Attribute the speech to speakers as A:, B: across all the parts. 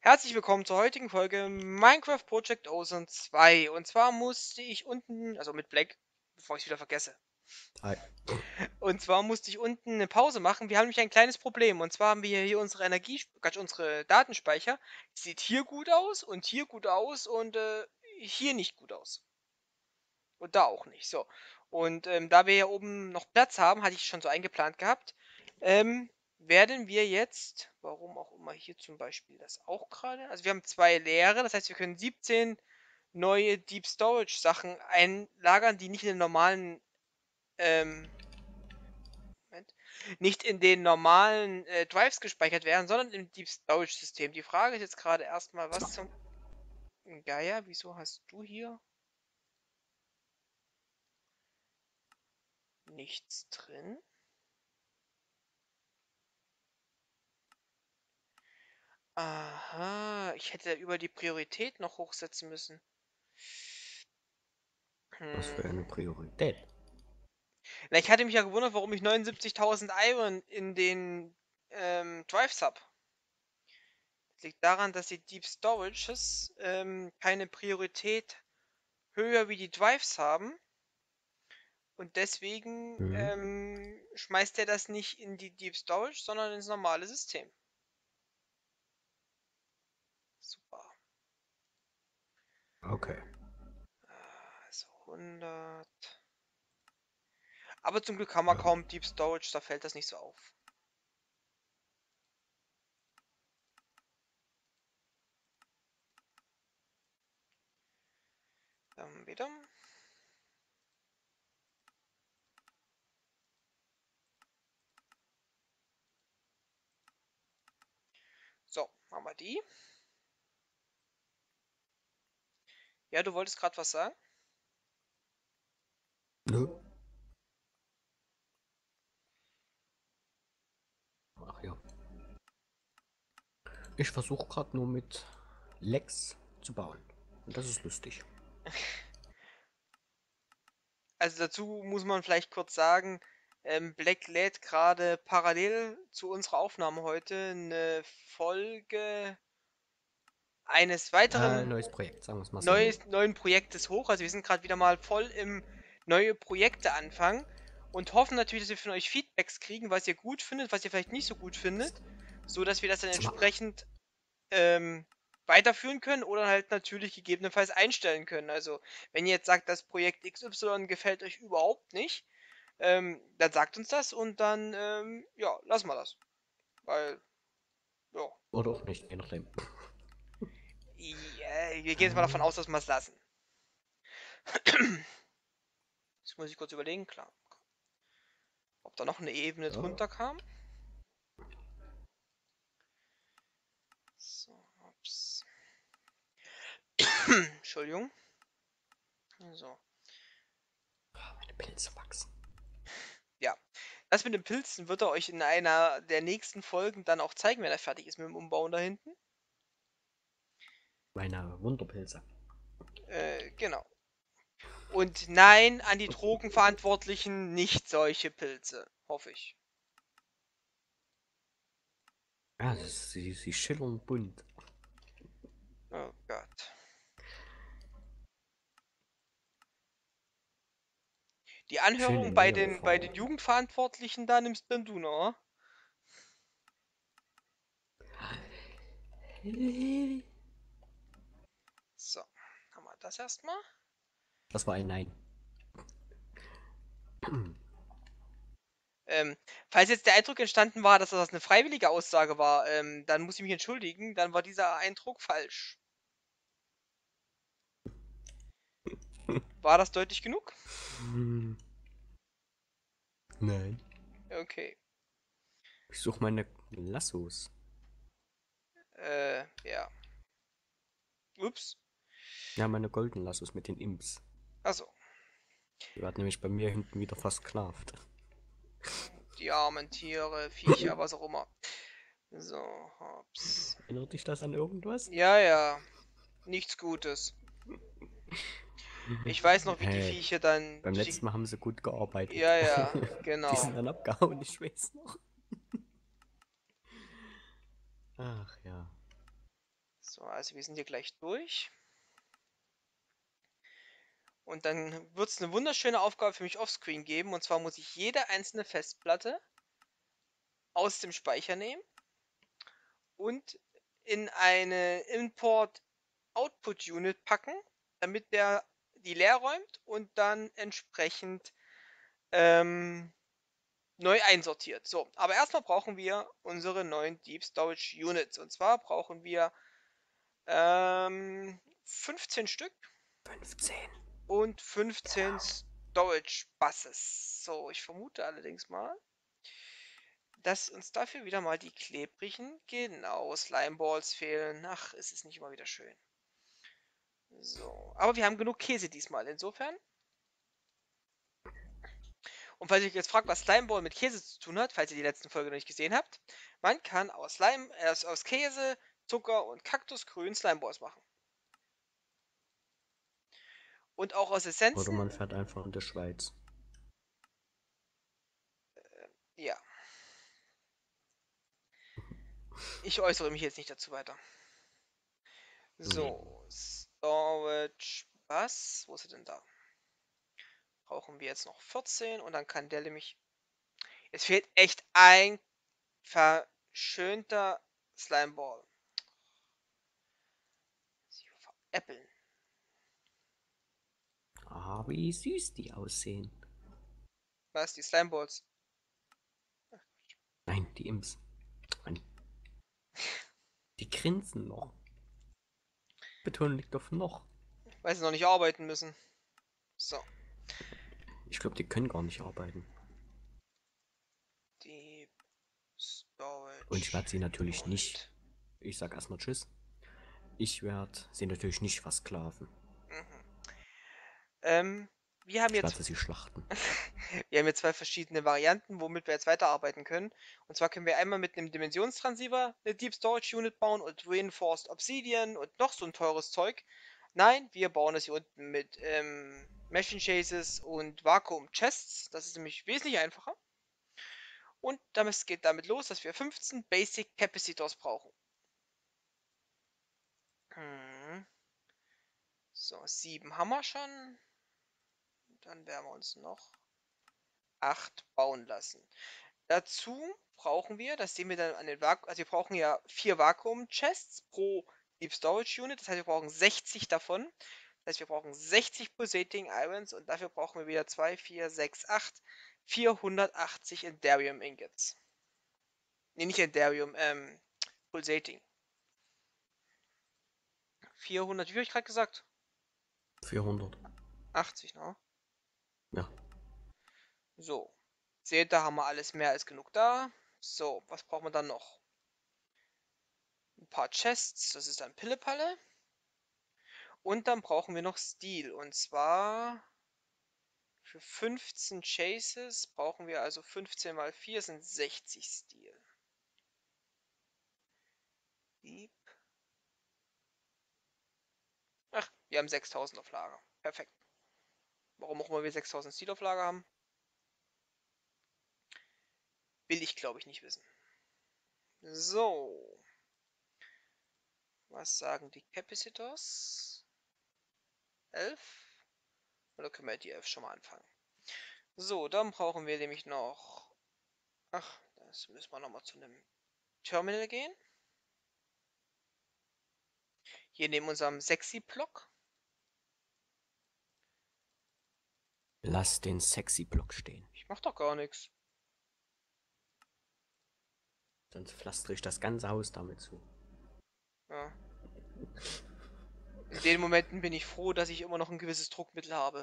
A: Herzlich willkommen zur heutigen Folge Minecraft Project Ocean 2. Und zwar musste ich unten, also mit Black, bevor ich es wieder vergesse.
B: Hi.
A: Und zwar musste ich unten eine Pause machen. Wir haben nämlich ein kleines Problem. Und zwar haben wir hier unsere unsere Datenspeicher. Sieht hier gut aus und hier gut aus und hier nicht gut aus. Und da auch nicht. So. Und da wir hier oben noch Platz haben, hatte ich schon so eingeplant gehabt, werden wir jetzt, warum auch immer hier zum Beispiel das auch gerade, also wir haben zwei leere, das heißt wir können 17 neue Deep Storage Sachen einlagern, die nicht in den normalen, Moment, nicht in den normalen Drives gespeichert werden, sondern im Deep Storage System. Die Frage ist jetzt gerade erstmal, was zum Geier, wieso hast du hier nichts drin? Aha, ich hätte über die Priorität noch hochsetzen müssen.
B: Was für
A: Hm.
B: eine Priorität?
A: Na, ich hatte mich ja gewundert, warum ich 79.000 Iron in den Drives habe. Das liegt daran, dass die Deep Storages keine Priorität höher wie die Drives haben. Und deswegen
B: Mhm.
A: schmeißt er das nicht in die Deep Storage, sondern ins normale System. Super.
B: Okay.
A: Also 100. Aber zum Glück haben wir
B: Ja.
A: kaum Deep Storage, da fällt das nicht so auf. Dann wieder. So, haben wir die. Ja, du wolltest gerade was sagen?
B: Nö. Ach ja. Ich versuche gerade nur mit Lex zu bauen. Und das ist lustig.
A: Also dazu muss man vielleicht kurz sagen, Black lädt gerade parallel zu unserer Aufnahme heute eine Folge eines weiteren
B: Neues Projekt, sagen wir es mal so.
A: neuen Projektes hoch. Also wir sind gerade wieder mal voll im neue Projekte anfangen und hoffen natürlich, dass wir von euch Feedbacks kriegen, was ihr gut findet, was ihr vielleicht nicht so gut findet, so dass wir das dann
B: Sag mal,
A: entsprechend ähm, weiterführen können oder halt natürlich gegebenenfalls einstellen können. Also, wenn ihr jetzt sagt, das Projekt XY gefällt euch überhaupt nicht, dann sagt uns das und dann, ja, lassen wir das. Weil, ja,
B: oder auch nicht, je nachdem.
A: wir gehen jetzt mal davon
B: Ähm,
A: aus, dass wir es lassen. Jetzt muss ich kurz überlegen, klar. Ob da noch eine Ebene
B: ja.
A: drunter kam. So, ups. Entschuldigung. So,
B: Meine Pilze wachsen.
A: ja. Das mit den Pilzen wird er euch in einer der nächsten Folgen dann auch zeigen, wenn er fertig ist mit dem Umbauen da hinten.
B: Meine Wunderpilze.
A: Genau. Und nein, an die Drogenverantwortlichen nicht solche Pilze. Hoffe ich.
B: Ja, sie schillern bunt.
A: Oh Gott. Die
B: Schön
A: Anhörung
B: in
A: bei den
B: Neonfarben.
A: Jugendverantwortlichen, da nimmst dann du noch. So, haben wir das erstmal.
B: Das war ein Nein.
A: Ähm, falls jetzt der Eindruck entstanden war, dass das eine freiwillige Aussage war, dann muss ich mich entschuldigen, dann war dieser Eindruck falsch. War das deutlich genug?
B: Nein.
A: Okay.
B: Ich suche meine Lassos.
A: Ja. Ups.
B: Ja, meine Golden Lassos mit den Imps.
A: Achso.
B: Die werden nämlich bei mir hinten wieder versklavt.
A: Die armen Tiere, Viecher, was auch immer. So, hops.
B: Erinnert dich das an irgendwas?
A: Ja, ja. Nichts Gutes. Ich weiß noch, wie die
B: Hey,
A: Viecher dann
B: beim
A: durch
B: letzten
A: die.
B: Mal haben sie gut gearbeitet.
A: Ja, ja,
B: Die sind
A: genau.
B: dann abgehauen, ich weiß noch. Ach ja.
A: So, also wir sind hier gleich durch. Und dann wird es eine wunderschöne Aufgabe für mich offscreen geben. Und zwar muss ich jede einzelne Festplatte aus dem Speicher nehmen und in eine Import-Output-Unit packen, damit der die leer räumt und dann entsprechend neu einsortiert. So, aber erstmal brauchen wir unsere neuen Deep Storage Units. Und zwar brauchen wir 15 Stück
B: 15.
A: und 15
B: Genau.
A: Storage Buses. So, ich vermute allerdings mal, dass uns dafür wieder mal die klebrigen, genau, Slimeballs fehlen. Ach, es ist nicht immer wieder schön. So, aber wir haben genug Käse diesmal, insofern. Und falls ihr euch jetzt fragt, was Slimeball mit Käse zu tun hat, falls ihr die letzten Folge noch nicht gesehen habt, man kann aus Käse, Zucker und Kaktusgrün Slimeballs machen. Und auch aus
B: Oder
A: Essenzen,
B: man fährt einfach in der Schweiz.
A: ja. Ich äußere mich jetzt nicht dazu weiter.
B: Nee.
A: So, Storage Bus, wo ist er denn da? Brauchen wir jetzt noch 14 und dann kann der nämlich. Es fehlt echt ein verschönter Slimeball. Sie veräppeln.
B: Ah, wie süß die aussehen.
A: Was? Die Slimeballs?
B: Nein, die Imps. Mann, die grinsen noch. Betonung liegt auf noch.
A: Weil sie noch nicht arbeiten müssen. So.
B: Ich glaube, die können gar nicht arbeiten.
A: Deep
B: Und ich
A: Storage
B: werde sie natürlich nicht.
A: Unit.
B: Ich sag erstmal Tschüss. Ich werde sie natürlich nicht versklaven.
A: Mhm. Ähm, wir haben
B: Ich
A: jetzt
B: werde sie schlachten.
A: wir haben jetzt zwei verschiedene Varianten, womit wir jetzt weiterarbeiten können. Und zwar können wir einmal mit einem Dimensionstransceiver eine Deep Storage Unit bauen und Reinforced Obsidian und noch so ein teures Zeug. Nein, wir bauen es hier unten mit Machine Chases und Vakuum Chests. Das ist nämlich wesentlich einfacher. Und damit geht damit los, dass wir 15 Basic Capacitors brauchen. Hm. So, 7 haben wir schon. Dann werden wir uns noch 8 bauen lassen. Dazu brauchen wir, das sehen wir dann an den Vakuum, also wir brauchen ja 4 Vakuum-Chests pro Deep Storage Unit, das heißt, wir brauchen 60 davon. Das heißt, wir brauchen 60 Pulsating Irons und dafür brauchen wir wieder 2, 4, 6, 8, 480 Enderium Ingots. Ne, nicht Enderium, Pulsating. 400, wie habe ich gerade gesagt?
B: 400.
A: 80, ne?
B: Ja.
A: So. Seht, da haben wir alles mehr als genug da. So, was brauchen wir dann noch? Ein paar Chests, das ist dann Pillepalle. Und dann brauchen wir noch Steel. Und zwar für 15 Chases brauchen wir also 15 mal 4 sind 60 Steel. Dieb. Ach, wir haben 6000 auf Lager. Perfekt. Warum auch immer wir 6000 Steel auf Lager haben, will ich glaube ich nicht wissen. So. Was sagen die Capacitors? 11? Oder können wir die 11 schon mal anfangen? So, dann brauchen wir nämlich noch. Ach, das müssen wir nochmal zu einem Terminal gehen. Hier neben unserem Sexy-Block.
B: Lass den sexy Block stehen.
A: Ich mach doch gar nichts.
B: Sonst pflastere ich das ganze Haus damit zu.
A: Ja. In den Momenten bin ich froh, dass ich immer noch ein gewisses Druckmittel habe.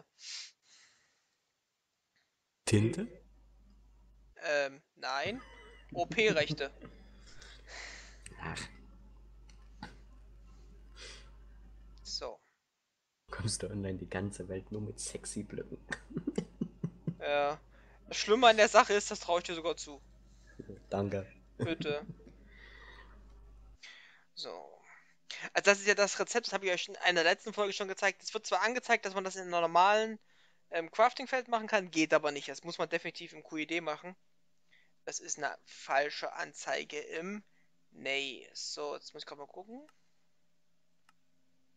B: Tinte?
A: Nein. OP-Rechte.
B: Ach,
A: So.
B: kommst du online die ganze Welt nur mit sexy Blöcken.
A: Das Schlimme an der Sache ist, das traue ich dir sogar zu.
B: Danke.
A: Bitte. So. Also das ist ja das Rezept, das habe ich euch in einer letzten Folge schon gezeigt. Es wird zwar angezeigt, dass man das in einem normalen Crafting-Feld machen kann, geht aber nicht. Das muss man definitiv im QED machen. Das ist eine falsche Anzeige im Nee. So, jetzt muss ich gerade mal gucken.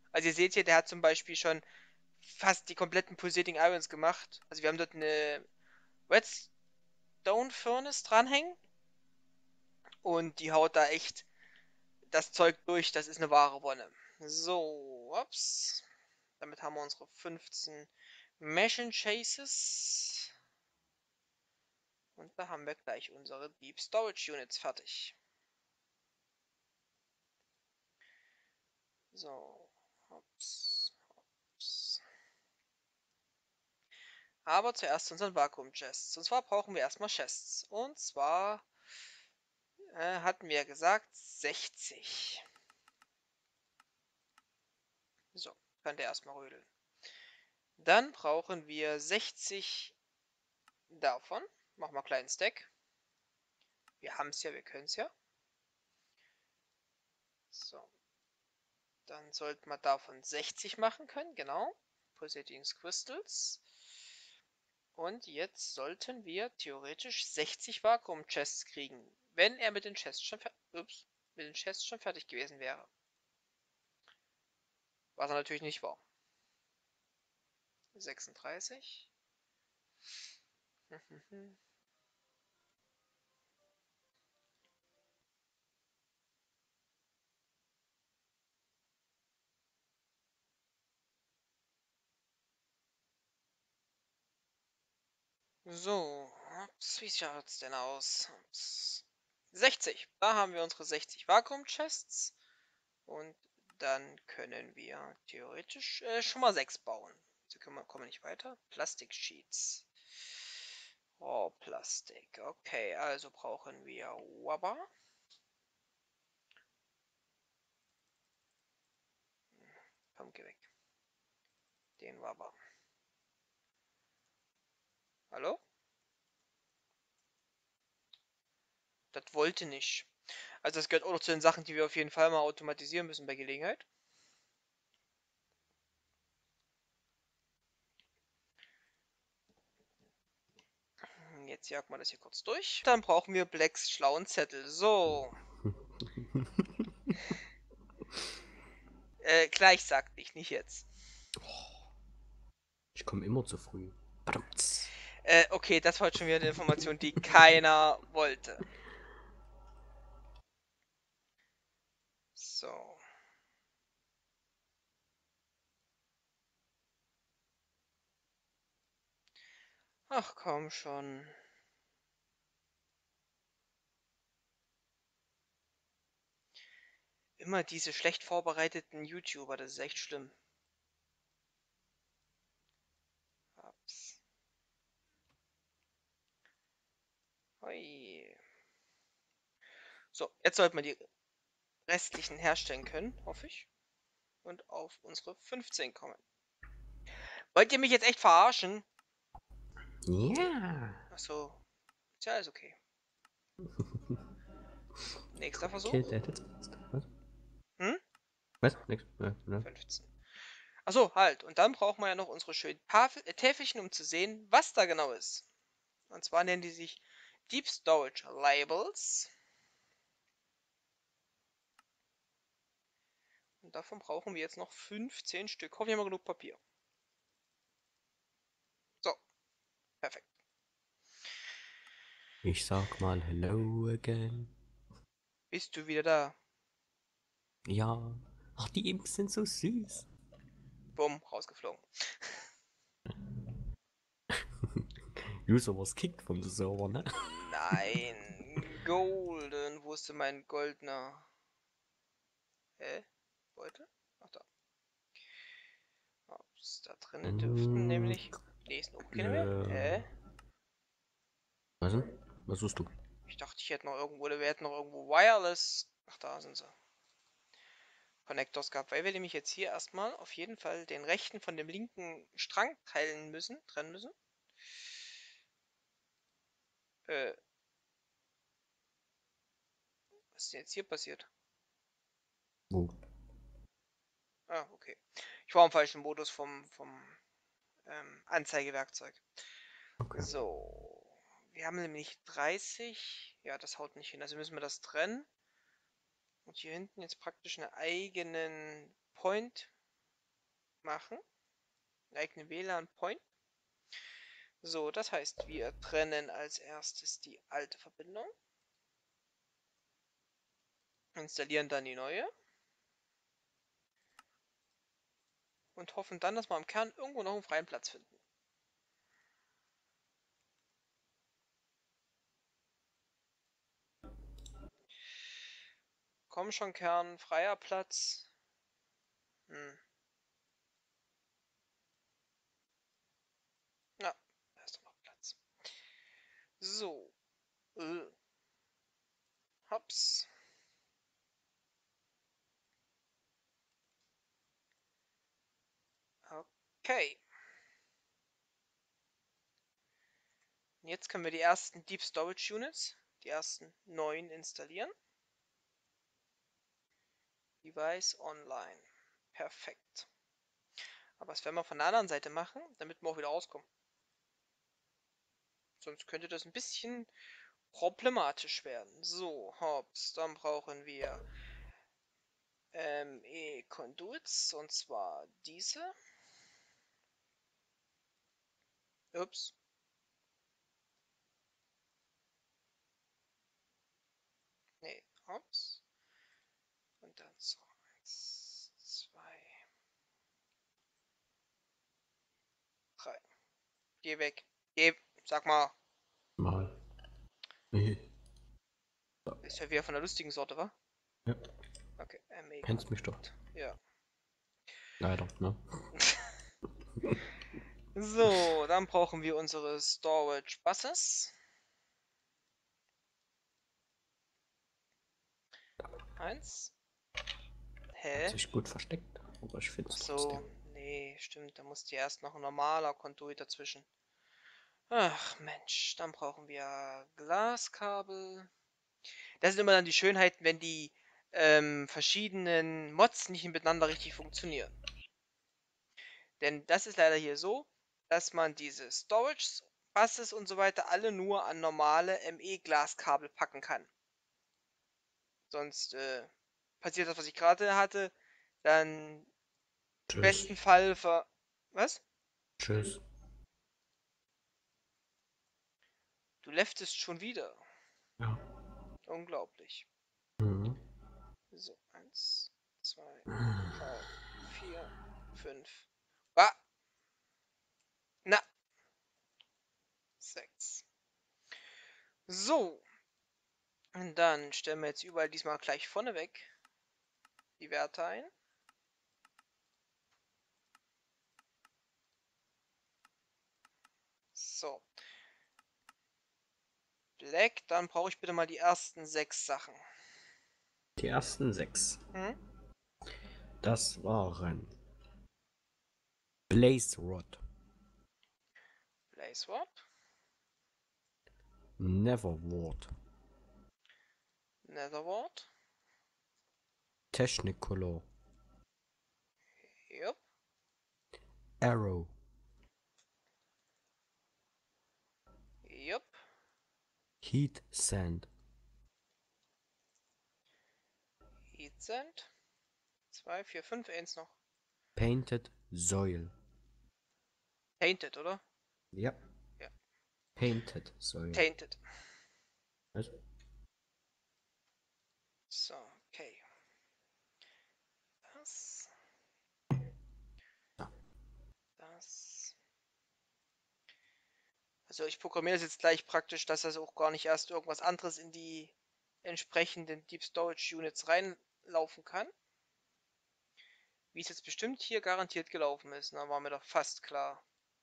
A: Also ihr seht hier, der hat zum Beispiel schon fast die kompletten Pulsating Irons gemacht. Also wir haben dort eine Redstone Furnace dranhängen und die haut da echt das Zeug durch. Das ist eine wahre Wonne. So, ups. Damit haben wir unsere 15 Machine Chases. Und da haben wir gleich unsere Deep Storage Units fertig. So, ups, ups. Aber zuerst unseren Vakuum-Chests. Und zwar brauchen wir erstmal Chests. Und zwar hatten wir gesagt 60. So, kann der erstmal rödeln. Dann brauchen wir 60 davon. Machen wir einen kleinen Stack. Wir haben es ja, wir können es ja. So. Dann sollten wir davon 60 machen können, genau. Pulsating Crystals. Und jetzt sollten wir theoretisch 60 Vakuum-Chests kriegen, wenn er mit den Chests schon fertig gewesen wäre. Was er natürlich nicht war. 36. So, wie schaut's denn aus? 60. Da haben wir unsere 60 Vakuum-Chests. Und dann können wir theoretisch schon mal 6 bauen. So kommen wir nicht weiter. Plastik-Sheets. Oh, Plastik. Okay, also brauchen wir Wabba. Komm, geh weg. Den Wabba. Hallo? Das wollte nicht. Also das gehört auch noch zu den Sachen, die wir auf jeden Fall mal automatisieren müssen bei Gelegenheit. Jetzt jagen wir das hier kurz durch. Dann brauchen wir Blacks schlauen Zettel. So. Gleich sagte ich, nicht jetzt.
B: Ich komme immer zu früh. Badumts.
A: Okay, das war jetzt schon wieder eine Information, die keiner wollte. So. Ach komm schon. Immer diese schlecht vorbereiteten YouTuber, das ist echt schlimm. Ups. Hui. So, jetzt sollten wir die restlichen herstellen können, hoffe ich. Und auf unsere 15 kommen. Wollt ihr mich jetzt echt verarschen?
B: Ja.
A: Achso, ist ja alles okay. Nächster Versuch.
B: Okay, der jetzt. Was?
A: Hm?
B: Was? Nix. Ja,
A: 15. Achso, halt. Und dann brauchen wir ja noch unsere schönen Täfelchen, um zu sehen, was da genau ist. Und zwar nennen die sich Deep Storage Labels. Und davon brauchen wir jetzt noch 15 Stück. Hoffen wir mal genug Papier. So, perfekt.
B: Ich sag mal hello again.
A: Bist du wieder da?
B: Ja. Ach, die Imps sind so süß.
A: Bumm, rausgeflogen.
B: User was kicked vom Server, ne?
A: Nein, Golden. Wo ist denn mein goldener? Hä? Beute? Ach da. Ups, da drinnen dürften nämlich. Die nächsten oben keine mehr? Hä?
B: Was denn? Was suchst du?
A: Ich dachte, ich hätte noch irgendwo, oder wir hätten noch irgendwo Wireless. Ach, da sind sie. Connectors gehabt, weil wir nämlich jetzt hier erstmal auf jeden Fall den rechten von dem linken Strang trennen müssen. Äh, was ist denn jetzt hier passiert?
B: Wo?
A: Ah, okay. Ich war im falschen Modus vom Anzeigewerkzeug.
B: Okay.
A: So. Wir haben nämlich 30. Ja, das haut nicht hin. Also müssen wir das trennen. Und hier hinten jetzt praktisch einen eigenen Point. machen. Eigenen WLAN-Point. So, das heißt, wir trennen als erstes die alte Verbindung. Installieren dann die neue. Und hoffen dann, dass wir im Kern irgendwo noch einen freien Platz finden. Komm schon, Kern, freier Platz. Ja, da ist doch noch Platz. So. Hops. Okay. Und jetzt können wir die ersten Deep Storage Units, die ersten 9 installieren. Device online. Perfekt. Aber das werden wir von der anderen Seite machen, damit wir auch wieder rauskommen. Sonst könnte das ein bisschen problematisch werden. So, hops, dann brauchen wir E-Conduits, und zwar diese. Ups. Nee, hops. Und dann so 1, 2, 3. Geh weg. Geh, sag mal.
B: Mal. Nee.
A: Ist ja wieder von der lustigen Sorte, wa?
B: Ja.
A: Okay,
B: Kennst mich doch.
A: Ja.
B: Leider, ne?
A: So, dann brauchen wir unsere Storage Buses. 1.
B: Hat
A: Hä?
B: sich gut versteckt, aber ich finde es
A: So,
B: trotzdem.
A: nee, stimmt, da muss hier erst noch ein normaler Conduit dazwischen. Ach Mensch, dann brauchen wir Glaskabel. Das sind immer dann die Schönheiten, wenn die verschiedenen Mods nicht miteinander richtig funktionieren. Denn das ist leider hier so, dass man diese Storage Buses und so weiter alle nur an normale ME-Glaskabel packen kann. Sonst passiert das, was ich gerade hatte, dann im
B: Tschüss.
A: besten Fall Was?
B: Tschüss.
A: Du leftest schon wieder.
B: Ja.
A: Unglaublich.
B: Mhm.
A: So, 1, 2, 3, 4, 5. Ah! Na! 6. So. Und dann stellen wir jetzt überall diesmal gleich vorneweg die Werte ein. So. Black, dann brauche ich bitte mal die ersten 6 Sachen.
B: Die ersten 6.
A: Hm?
B: Das waren Blaze Rod,
A: Blaze Swap,
B: Neverward,
A: Netherward.
B: Technicolor,
A: Jupp.
B: Arrow,
A: Jupp.
B: Heat Sand,
A: Heatsend. 2, 4, 5, 1 noch.
B: Painted Soil.
A: Painted, oder?
B: Ja.
A: Ja.
B: Painted Soil.
A: Tainted.
B: Was?
A: So, okay. Das.
B: Ja.
A: Das. Also ich programmiere das jetzt gleich praktisch, dass das auch gar nicht erst irgendwas anderes in die entsprechenden Deep Storage Units reinlaufen kann. Wie es jetzt bestimmt hier garantiert gelaufen ist, da war mir doch fast klar.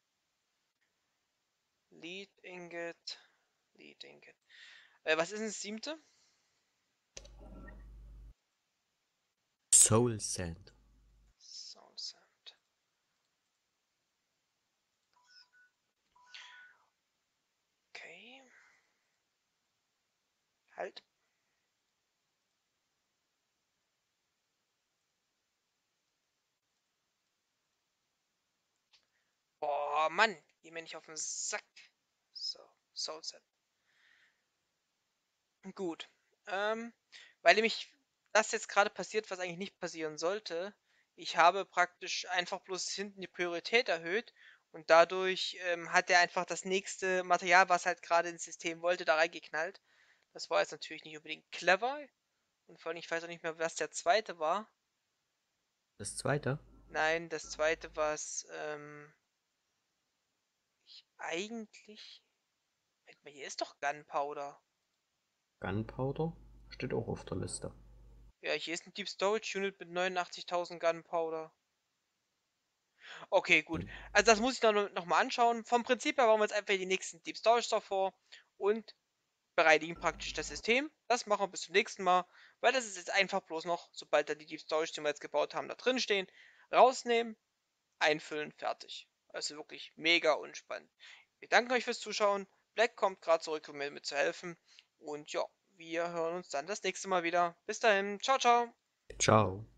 A: Lead Ingot. Lead Ingot. Was ist denn das 7.?
B: Soul Sand.
A: Sound Sand. Okay. Halt. Boah, Mann. Geh mir nicht auf den Sack. So, Soul Sand. Gut. Weil nämlich das jetzt gerade passiert, was eigentlich nicht passieren sollte, Ich habe praktisch einfach bloß hinten die Priorität erhöht und dadurch, hat er einfach das nächste Material, was halt gerade ins System wollte, da reingeknallt. Das war jetzt natürlich nicht unbedingt clever und vor allem, ich weiß auch nicht mehr, was der zweite war.
B: Das zweite,
A: Nein, das zweite, was, ich eigentlich Moment mal, hier ist doch Gunpowder.
B: Gunpowder, steht auch auf der Liste.
A: Ja, hier ist 'n Deep Storage Unit mit 89.000 Gunpowder. Okay, gut.
B: Hm.
A: Also, das muss ich dann noch mal anschauen. Vom Prinzip her bauen wir jetzt einfach die nächsten Deep Storage davor und bereinigen praktisch das System. Das machen wir bis zum nächsten Mal, weil das ist jetzt einfach bloß noch, sobald da die Deep Storage, die wir jetzt gebaut haben, da drin stehen, rausnehmen, einfüllen, fertig. Also wirklich mega unspannend. Wir danken euch fürs Zuschauen. Black kommt gerade zurück, um mir mitzuhelfen. Und ja, wir hören uns dann das nächste Mal wieder. Bis dahin. Ciao, ciao.
B: Ciao.